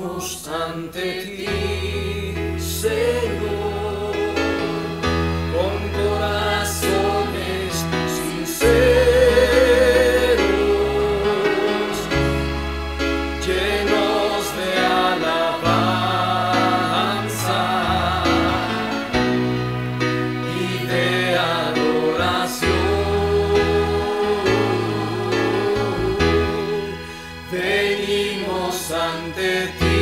Venimos ante ti, Señor, con corazones sinceros, llenos de alabanza y de adoración. Venimos ante ti,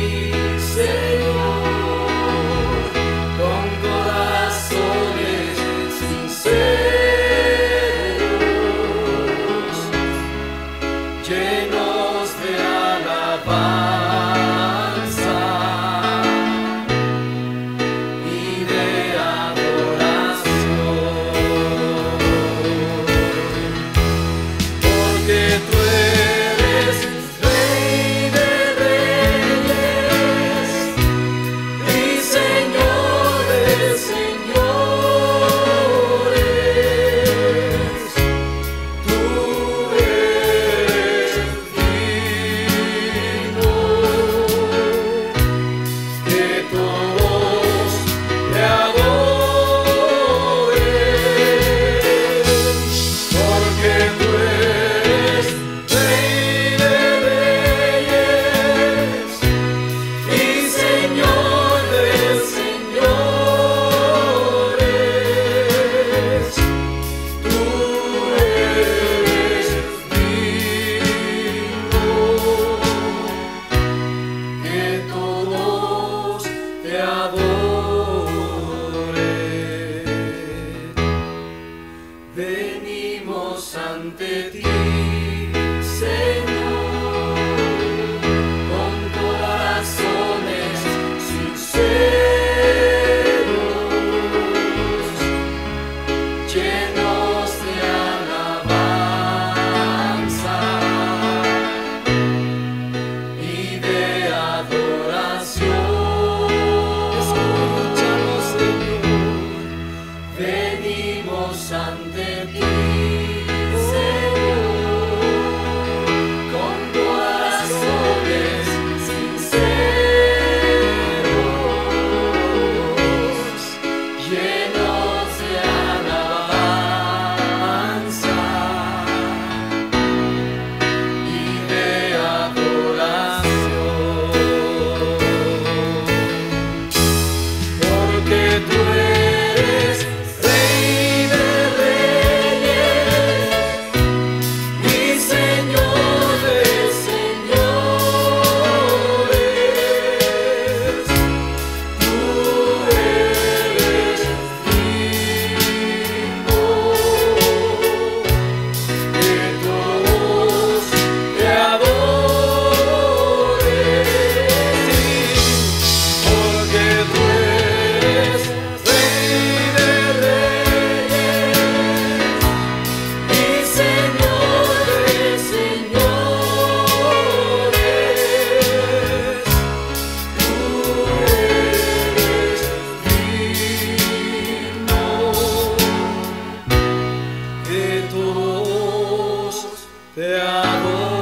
Señor, con corazones sinceros, llenos de alabanza y de adoración, porque tú eres Rey de Reyes y Señor de Señores. Tú eres digno que todos te adoren, porque tú eres Rey de Reyes y Señor de Señores. Tú eres digno que todos te adoren. Venimos ante ti, Señor, con corazones sinceros, llenos de alabanza y de adoración. Escúchanos, Señor. Venimos ante ti, Señor, con corazones sinceros, llenos de alabanza y de adoración, porque tú eres Rey de Reyes y Señor de Señores. Tú eres digno que todos te adoren, porque tú eres Rey de Reyes y Señor de Señores. Tú eres digno que todos te adoren.